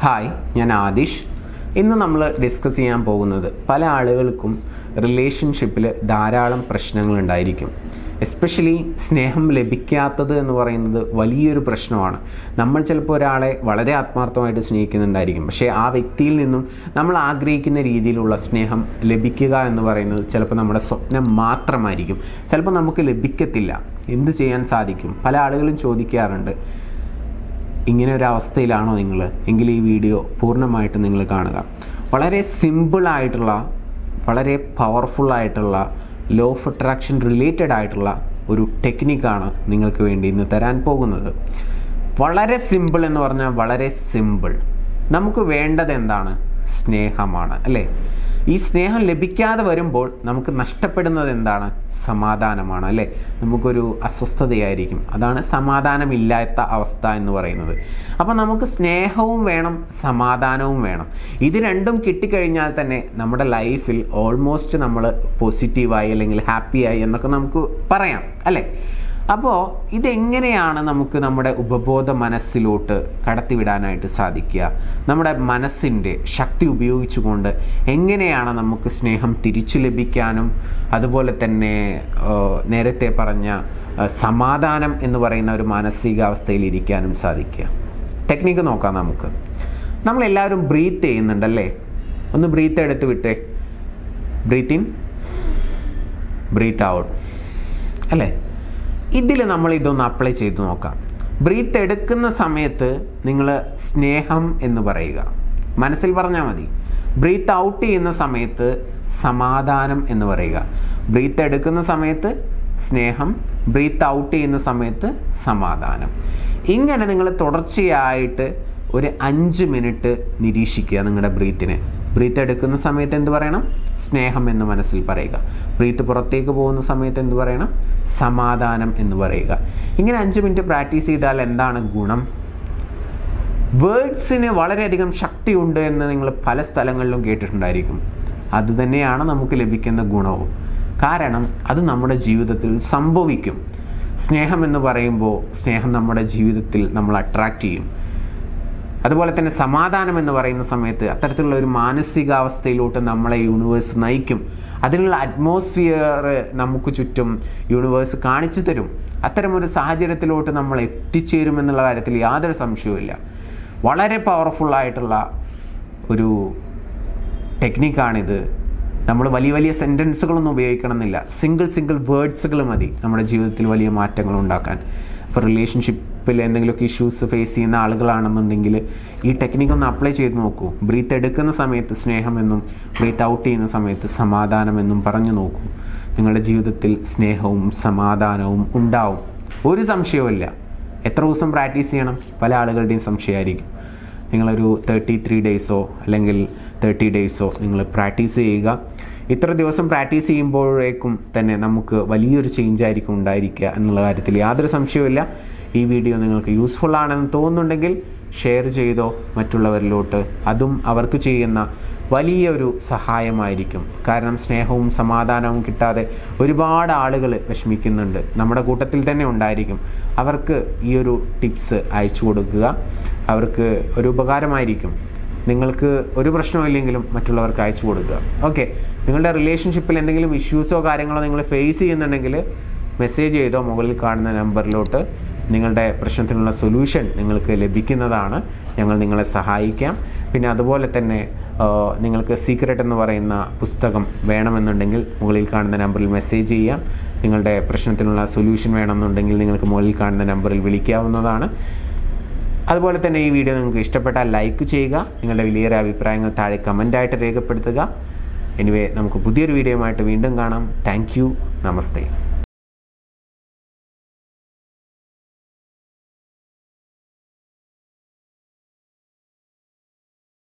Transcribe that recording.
Hi, ഞാൻ ആദിഷ്. ഇന്ന് നമ്മൾ ഡിസ്കസ് ചെയ്യാൻ പോകുന്നത് പല ആളുകൾക്കും റിലേഷൻഷിപ്പിൽ ധാരാളം പ്രശ്നങ്ങളുണ്ടായിരിക്കും. എസ്പെഷ്യലി സ്നേഹം ലഭിക്കാത്തത് എന്ന് പറയുന്നത് വലിയൊരു പ്രശ്നമാണ്. നമ്മൾ ചിലപ്പോൾ ഒരാളെ വളരെ ആത്മാർത്ഥമായിട്ട് സ്നേഹിക്കുന്നുണ്ടായിരിക്കും, പക്ഷേ ആ വ്യക്തിയിൽ നിന്നും നമ്മൾ ആഗ്രഹിക്കുന്ന രീതിയിലുള്ള സ്നേഹം ലഭിക്കുക എന്ന് പറയുന്നത് ചിലപ്പോൾ നമ്മുടെ സ്വപ്നം മാത്രമായിരിക്കും. ചിലപ്പോൾ നമുക്ക് ലഭിക്കത്തില്ല. എന്ത് ചെയ്യാൻ സാധിക്കും? പല ആളുകളും ചോദിക്കാറുണ്ട്, ഇങ്ങനെ ഒരു അവസ്ഥയിലാണോ നിങ്ങൾ? എങ്കിൽ ഈ വീഡിയോ പൂർണ്ണമായിട്ട് നിങ്ങൾ കാണുക. വളരെ സിമ്പിളായിട്ടുള്ള, വളരെ പവർഫുള്ളായിട്ടുള്ള, ലോ ഓഫ് അട്രാക്ഷൻ റിലേറ്റഡ് ആയിട്ടുള്ള ഒരു ടെക്നിക്കാണ് നിങ്ങൾക്ക് വേണ്ടി ഇന്ന് തരാൻ പോകുന്നത്. വളരെ സിമ്പിൾ എന്ന് പറഞ്ഞാൽ വളരെ സിമ്പിൾ. നമുക്ക് വേണ്ടത് എന്താണ്? സ്നേഹമാണ്, അല്ലേ? ഈ സ്നേഹം ലഭിക്കാതെ വരുമ്പോൾ നമുക്ക് നഷ്ടപ്പെടുന്നത് എന്താണ്? സമാധാനമാണ്, അല്ലേ? നമുക്കൊരു അസ്വസ്ഥതയായിരിക്കും. അതാണ് സമാധാനമില്ലാത്ത അവസ്ഥ എന്ന് പറയുന്നത്. അപ്പോൾ നമുക്ക് സ്നേഹവും വേണം, സമാധാനവും വേണം. ഇത് രണ്ടും കിട്ടിക്കഴിഞ്ഞാൽ തന്നെ നമ്മുടെ ലൈഫിൽ ഓൾമോസ്റ്റ് നമ്മൾ പോസിറ്റീവായി അല്ലെങ്കിൽ ഹാപ്പിയായി എന്നൊക്കെ നമുക്ക് പറയാം, അല്ലേ? അപ്പോൾ ഇതെങ്ങനെയാണ് നമുക്ക് നമ്മുടെ ഉപബോധ മനസ്സിലോട്ട് കടത്തിവിടാനായിട്ട് സാധിക്കുക? നമ്മുടെ മനസ്സിൻ്റെ ശക്തി ഉപയോഗിച്ചുകൊണ്ട് എങ്ങനെയാണ് നമുക്ക് സ്നേഹം തിരിച്ചു ലഭിക്കാനും അതുപോലെ തന്നെ നേരത്തെ പറഞ്ഞ സമാധാനം എന്ന് പറയുന്ന ഒരു മാനസികാവസ്ഥയിൽ ഇരിക്കാനും സാധിക്കുക? ടെക്നിക്ക് നോക്കാം നമുക്ക്. നമ്മളെല്ലാവരും ബ്രീത്ത് ചെയ്യുന്നുണ്ടല്ലേ? ഒന്ന് ബ്രീത്ത് എടുത്ത് വിട്ടേ. ബ്രീത്ത് ഇൻ, ബ്രീത്ത് ഔട്ട്, അല്ലേ? ഇതിൽ നമ്മൾ ഇതൊന്ന് അപ്ലൈ ചെയ്ത് നോക്കാം. ബ്രീത്ത് എടുക്കുന്ന സമയത്ത് നിങ്ങൾ സ്നേഹം എന്ന് പറയുക, മനസ്സിൽ പറഞ്ഞാൽ മതി. ബ്രീത്ത് ഔട്ട് ചെയ്യുന്ന സമയത്ത് സമാധാനം എന്ന് പറയുക. ബ്രീത്ത് എടുക്കുന്ന സമയത്ത് സ്നേഹം, ബ്രീത്ത് ഔട്ട് ചെയ്യുന്ന സമയത്ത് സമാധാനം. ഇങ്ങനെ നിങ്ങൾ തുടർച്ചയായിട്ട് ഒരു 5 മിനിറ്റ് നിരീക്ഷിക്കുക നിങ്ങളുടെ ബ്രീത്തിനെ. ബ്രീത്ത് എടുക്കുന്ന സമയത്ത് എന്ത് പറയണം? സ്നേഹം എന്ന് മനസ്സിൽ പറയുക. ബ്രീത്ത് പുറത്തേക്ക് പോകുന്ന സമയത്ത് എന്ത് പറയണം? സമാധാനം എന്ന് പറയുക. ഇങ്ങനെ 5 മിനിറ്റ് പ്രാക്ടീസ് ചെയ്താൽ എന്താണ് ഗുണം? വേർഡ്സിന് വളരെയധികം ശക്തിയുണ്ട് എന്ന് നിങ്ങൾ പല സ്ഥലങ്ങളിലും കേട്ടിട്ടുണ്ടായിരിക്കും. അതുതന്നെയാണ് നമുക്ക് ലഭിക്കുന്ന ഗുണവും. കാരണം അത് നമ്മുടെ ജീവിതത്തിൽ സംഭവിക്കും. സ്നേഹം എന്ന് പറയുമ്പോൾ സ്നേഹം നമ്മുടെ ജീവിതത്തിൽ നമ്മൾ അട്രാക്റ്റ് ചെയ്യും. അതുപോലെ തന്നെ സമാധാനം എന്ന് പറയുന്ന സമയത്ത് അത്തരത്തിലുള്ള ഒരു മാനസികാവസ്ഥയിലോട്ട് നമ്മളെ യൂണിവേഴ്സ് നയിക്കും. അതിനുള്ള അറ്റ്മോസ്ഫിയർ നമുക്ക് ചുറ്റും യൂണിവേഴ്സ് കാണിച്ചു തരും. അത്തരമൊരു സാഹചര്യത്തിലോട്ട് നമ്മൾ എത്തിച്ചേരുമെന്നുള്ള കാര്യത്തിൽ യാതൊരു സംശയവുമില്ല. വളരെ പവർഫുള്ളായിട്ടുള്ള ഒരു ടെക്നിക്കാണിത്. നമ്മൾ വലിയ വലിയ സെൻറ്റൻസുകളൊന്നും ഉപയോഗിക്കണമെന്നില്ല. സിംഗിൾ വേർഡ്സുകൾ മതി നമ്മുടെ ജീവിതത്തിൽ വലിയ മാറ്റങ്ങൾ ഉണ്ടാക്കാൻ. ഇപ്പോൾ റിലേഷൻഷിപ്പിൽ എന്തെങ്കിലുമൊക്കെ ഇഷ്യൂസ് ഫേസ് ചെയ്യുന്ന ആളുകളാണെന്നുണ്ടെങ്കിൽ ഈ ടെക്നിക്ക് ഒന്ന് അപ്ലൈ ചെയ്ത് നോക്കൂ. ബ്രീത്ത് എടുക്കുന്ന സമയത്ത് സ്നേഹമെന്നും ബ്രീത്ത് ഔട്ട് ചെയ്യുന്ന സമയത്ത് സമാധാനമെന്നും പറഞ്ഞു നോക്കൂ. നിങ്ങളുടെ ജീവിതത്തിൽ സ്നേഹവും സമാധാനവും ഉണ്ടാവും, ഒരു സംശയവുമില്ല. എത്ര ദിവസം പ്രാക്ടീസ് ചെയ്യണം? പല ആളുകളുടെയും സംശയമായിരിക്കും. നിങ്ങളൊരു 33 ഡേയ്സോ അല്ലെങ്കിൽ 30 ഡേയ്സോ നിങ്ങൾ പ്രാക്ടീസ് ചെയ്യുക. ഇത്ര ദിവസം പ്രാക്ടീസ് ചെയ്യുമ്പോഴേക്കും തന്നെ നമുക്ക് വലിയൊരു ചേഞ്ച് ആയിരിക്കും ഉണ്ടായിരിക്കുക എന്നുള്ള കാര്യത്തിൽ യാതൊരു സംശയവുമില്ല. ഈ വീഡിയോ നിങ്ങൾക്ക് യൂസ്ഫുൾ ആണെന്ന് തോന്നുന്നുണ്ടെങ്കിൽ ഷെയർ ചെയ്തോ മറ്റുള്ളവരിലോട്ട്. അതും അവർക്ക് ചെയ്യുന്ന വലിയൊരു സഹായമായിരിക്കും. കാരണം സ്നേഹവും സമാധാനവും കിട്ടാതെ ഒരുപാട് ആളുകൾ വിഷമിക്കുന്നുണ്ട്. നമ്മുടെ കൂട്ടത്തിൽ തന്നെ ഉണ്ടായിരിക്കും. അവർക്ക് ഈ ഒരു ടിപ്സ് അയച്ചു കൊടുക്കുക. അവർക്ക് ഒരു ഉപകാരമായിരിക്കും. നിങ്ങൾക്ക് ഒരു പ്രശ്നമില്ലെങ്കിലും മറ്റുള്ളവർക്ക് അയച്ചു കൊടുക്കുക. ഓക്കെ, നിങ്ങളുടെ റിലേഷൻഷിപ്പിൽ എന്തെങ്കിലും ഇഷ്യൂസോ കാര്യങ്ങളോ നിങ്ങൾ ഫേസ് ചെയ്യുന്നുണ്ടെങ്കിൽ മെസ്സേജ് ചെയ്തോ മുകളിൽ കാണുന്ന നമ്പറിലോട്ട്. നിങ്ങളുടെ പ്രശ്നത്തിനുള്ള സൊല്യൂഷൻ നിങ്ങൾക്ക് ലഭിക്കുന്നതാണ്. ഞങ്ങൾ നിങ്ങളെ സഹായിക്കാം. പിന്നെ അതുപോലെ തന്നെ നിങ്ങൾക്ക് സീക്രട്ട് എന്ന് പറയുന്ന പുസ്തകം വേണമെന്നുണ്ടെങ്കിൽ മുകളിൽ കാണുന്ന നമ്പറിൽ മെസ്സേജ് ചെയ്യാം. നിങ്ങളുടെ പ്രശ്നത്തിനുള്ള സൊല്യൂഷൻ വേണമെന്നുണ്ടെങ്കിൽ നിങ്ങൾക്ക് മുകളിൽ കാണുന്ന നമ്പറിൽ വിളിക്കാവുന്നതാണ്. അതുപോലെ തന്നെ ഈ വീഡിയോ നിങ്ങൾക്ക് ഇഷ്ടപ്പെട്ടാൽ ലൈക്ക് ചെയ്യുക. നിങ്ങളുടെ വിലയേറിയ അഭിപ്രായങ്ങൾ താഴെ കമൻ്റായിട്ട് രേഖപ്പെടുത്തുക. എനിവേ, നമുക്ക് പുതിയൊരു വീഡിയോയുമായിട്ട് വീണ്ടും കാണാം. Thank you. നമസ്തേ.